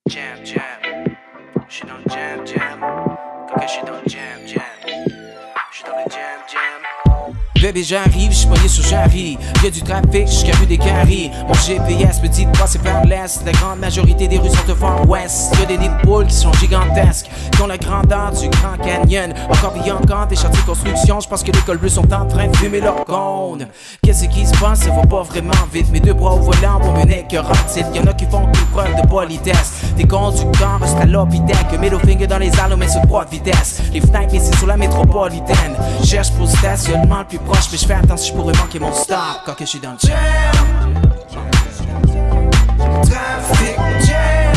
Jam, jam. Je suis dans le jam, jam. Quand je suis dans le jam, jam. Je suis dans le jam, jam. Bébé j'arrive, j'suis pogné sur Jarry. Y'a du trafic jusqu'à rue des Caries. Mon GPS me dit de passer par l'est. La grande majorité des rues sont de far ouest. Y'a des nids de poules qui sont gigantesques, qui ont la grandeur du Grand Canyon. Encore pis encore des chantiers de construction. J'pense que les cols bleus sont en train de fumer leur cône. Qu'est-ce qui se passe? Ça va pas vraiment vite. Mes deux bras au volant pour mener que rentile. Y'en a qui font une preuve de politesse. Des conducteurs australopithèques, middle finger dans les airs, mais sur 3 vitesses. Les fenêtres mais c'est sur la métropolitaine. Cherche pour le stationnement le plus proche, mais je fais attention, je pourrais manquer mon stop quand je suis dans le jam. Traffic jam.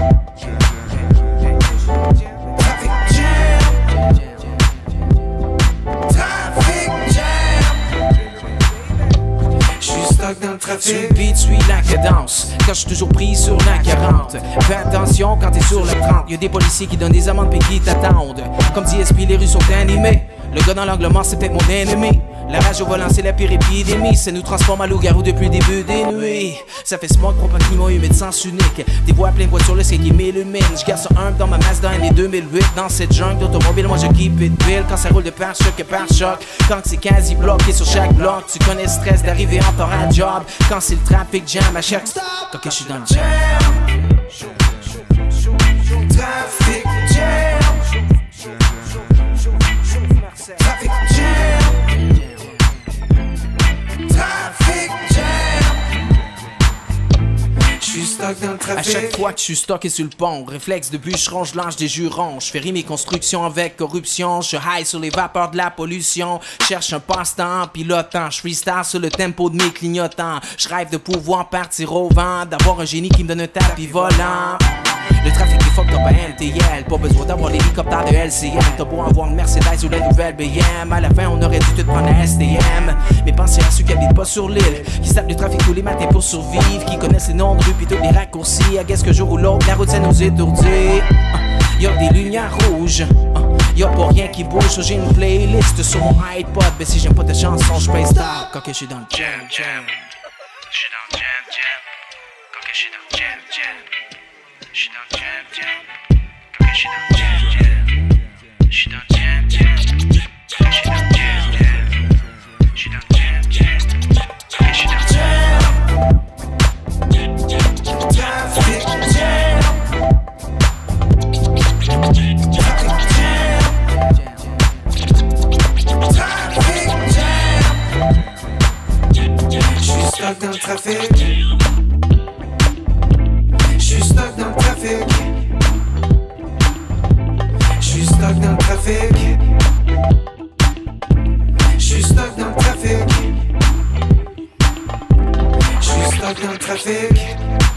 Traffic jam. Traffic jam. J'suis stuck dans le trafic. Sur le beat, suis la cadence. Quand j'suis toujours pris sur la 40. Fais attention quand t'es sur le 30. Y'a des policiers qui donnent des amendes pis qui t'attendent. Comme dit SP, les rues sont animées. Le gars dans l'angle mort, c'est peut-être mon ennemi. La rage au volant, c'est la pire épidémie. Ça nous transforme en loup-garou depuis le début des nuits. Ça fait smoke, propre un climat humide, sens unique. Des voies pleines de voitures, le ciel qui m'illumine. J'garde ça humble dans ma Mazda année 2008. Dans cette jungle d'automobile, moi je keep it bill. Quand ça roule de pare-choc et pare-choc. Quand c'est quasi bloqué sur chaque bloc. Tu connais le stress d'arriver en temps à job. Quand c'est le trafic jam à chaque stop. Quand je suis dans le jam. Traffic jam. Traffic jam. Traffic jam. J'suis stuck dans le À trafic. chaque fois que je suis stocké sur le pont, réflexe de bûcheron, je lâche des jurons. Je fais rimer construction avec corruption. Je high sur les vapeurs de la pollution. Cherche un passe-temps pilotant. Je freestyle sur le tempo de mes clignotants. Je rêve de pouvoir partir au vent, d'avoir un génie qui me donne un tapis volant. Le trafic est fucked up à NTL. Pas besoin d'avoir l'hélicoptère de LCM. T'as beau avoir une Mercedes ou la nouvelle BM. À la fin on aurait dû te prendre la STM. Mais pensez à ceux qui habitent pas sur l'île, qui savent le trafic tous les matins pour survivre, qui connaissent les noms de rues pis tous les raccourcis. À guess que jour ou l'autre la route ça nous étourdit. Y'a des lumières rouges, y'a pas rien qui bouge. J'ai une playlist sur mon iPod. Mais si j'aime pas ta chanson j'pèse stop quand je suis dans le jam jam. J'suis dans le jam jam. Quand je suis dans le jam jam. J'suis dans le jam jam. Quand je suis dans le jam jam. J'suis dans le jam jam. J'suis dans le jam jam. J'suis dans le jam jam. Quand je suis dans le jam. Traffic jam. Traffic jam. Traffic jam. J'suis stuck dans le trafic. J'suis stuck dans le trafic. J'suis stuck dans le trafic. J'suis stuck dans le trafic. J'suis stuck dans le trafic.